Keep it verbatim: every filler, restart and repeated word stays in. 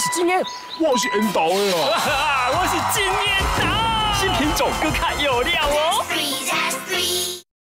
是金烟， 我是烟斗的啊， 我是金烟刀。新品种更看有料哦。